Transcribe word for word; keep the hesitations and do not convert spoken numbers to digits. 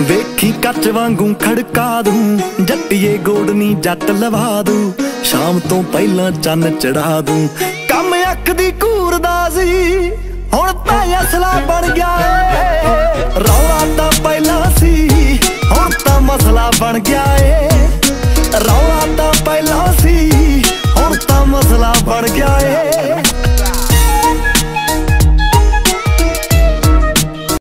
वेखी कच वांगू खड़का दूं, जट्टिए गोडनी जट लवा दूं, शाम तो पहला चन चढ़ा दूं। कम अख दी घूरदा सी हुण तां असला बन गया है।